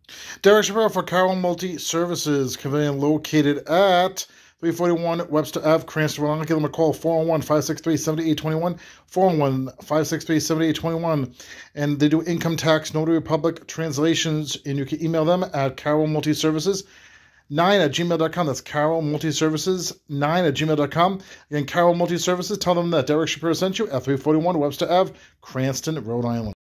Derek Shapiro for Carroll Multi-Services, conveying located at 341 Webster Ave, Cranston, Rhode Island. Give them a call, 401-563-7821, 401-563-7821. And they do income tax, notary public translations, and you can email them at Carroll Multi-Services 9@gmail.com. That's Carroll Multi-Services 9@gmail.com. Again, Carroll Multi-Services, tell them that Derek Shapiro sent you at 341 Webster Ave, Cranston, Rhode Island.